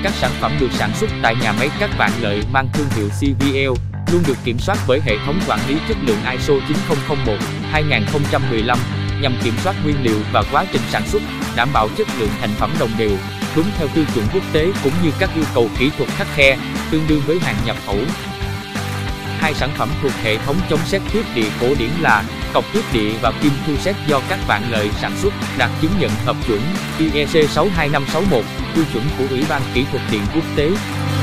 các sản phẩm được sản xuất tại nhà máy Các Vạn Lợi mang thương hiệu CVL luôn được kiểm soát bởi hệ thống quản lý chất lượng ISO 9001:2015 nhằm kiểm soát nguyên liệu và quá trình sản xuất, đảm bảo chất lượng thành phẩm đồng đều, đúng theo tiêu chuẩn quốc tế cũng như các yêu cầu kỹ thuật khắt khe, tương đương với hàng nhập khẩu. Hai sản phẩm thuộc hệ thống chống sét tuyết địa cổ điển là cọc tuyết địa và kim thu sét do Các Vạn Lợi sản xuất, đạt chứng nhận hợp chuẩn IEC 62561, tiêu chuẩn của Ủy ban Kỹ thuật Điện Quốc tế.